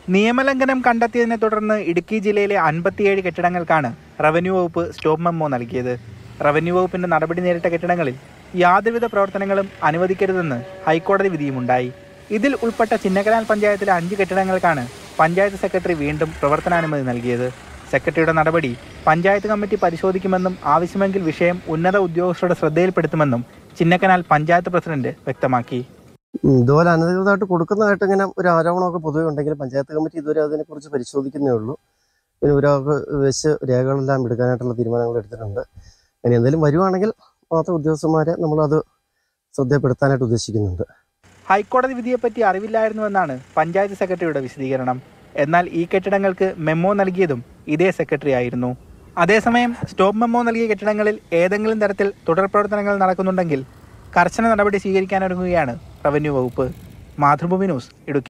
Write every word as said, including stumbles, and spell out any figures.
നിയമലംഘനം കണ്ടെത്തിയതിനെ തുടർന്ന് ഇടുക്കി ജില്ലയിലെ അൻപത്തിയേഴ് കെട്ടിടങ്ങൾക്കാണ് റവന്യൂ വകുപ്പ് സ്റ്റോപ്പ് മെമ്മോ നൽകിയത്. റവന്യൂ വകുപ്പിന്റെ നടപടി നേരിട്ട കെട്ടിടങ്ങളിൽ യാതൊരുവിധ പ്രവർത്തനങ്ങളും അനുവദിക്കരുതെന്ന് ഹൈക്കോടതി വിധിയുമുണ്ടായി. ഇതിൽ ഉൾപ്പെട്ട ചിന്നക്കനാൽ പഞ്ചായത്തിലെ അഞ്ച് കെട്ടിടങ്ങൾക്കാണ് പഞ്ചായത്ത് സെക്രട്ടറി വീണ്ടും പ്രവർത്തനാനുമതി നൽകിയത്. സെക്രട്ടറിയുടെ നടപടി പഞ്ചായത്ത് കമ്മിറ്റി പരിശോധിക്കുമെന്നും ആവശ്യമെങ്കിൽ വിഷയം ഉന്നത ഉദ്യോഗസ്ഥരുടെ ശ്രദ്ധയിൽപ്പെടുത്തുമെന്നും ചിന്നക്കനാൽ പഞ്ചായത്ത് പ്രസിഡന്റ് വ്യക്തമാക്കി. ഇതുപോലെ അനധികൃതമായിട്ട് കൊടുക്കുന്നതായിട്ട് ഇങ്ങനെ ഒരു ആരോപണമൊക്കെ പൊതുവെ ഉണ്ടെങ്കിൽ പഞ്ചായത്ത് കമ്മിറ്റി ഇതുവരെ അതിനെക്കുറിച്ച് പരിശോധിക്കുന്നേ ഉള്ളൂ. പിന്നെ ഒരാൾക്ക് വെച്ച് രേഖകളെല്ലാം എടുക്കാനായിട്ടുള്ള തീരുമാനങ്ങൾ എടുത്തിട്ടുണ്ട്. ഇനി എന്തെങ്കിലും വരുവാണെങ്കിൽ മാത്രം ഉദ്യോഗസ്ഥന്മാരെ നമ്മളത് ശ്രദ്ധപ്പെടുത്താനായിട്ട് ഉദ്ദേശിക്കുന്നുണ്ട്. ഹൈക്കോടതി വിധിയെപ്പറ്റി അറിവില്ലായിരുന്നുവെന്നാണ് പഞ്ചായത്ത് സെക്രട്ടറിയുടെ വിശദീകരണം. എന്നാൽ ഈ കെട്ടിടങ്ങൾക്ക് മെമ്മോ നൽകിയതും ഇതേ സെക്രട്ടറി ആയിരുന്നു. അതേസമയം സ്റ്റോപ്പ് മെമ്മോ നൽകിയ കെട്ടിടങ്ങളിൽ ഏതെങ്കിലും തരത്തിൽ തുടർ പ്രവർത്തനങ്ങൾ നടക്കുന്നുണ്ടെങ്കിൽ കർശന നടപടി സ്വീകരിക്കാനൊരുങ്ങുകയാണ് റവന്യൂ വകുപ്പ്. മാതൃഭൂമി ന്യൂസ്, ഇടുക്കി.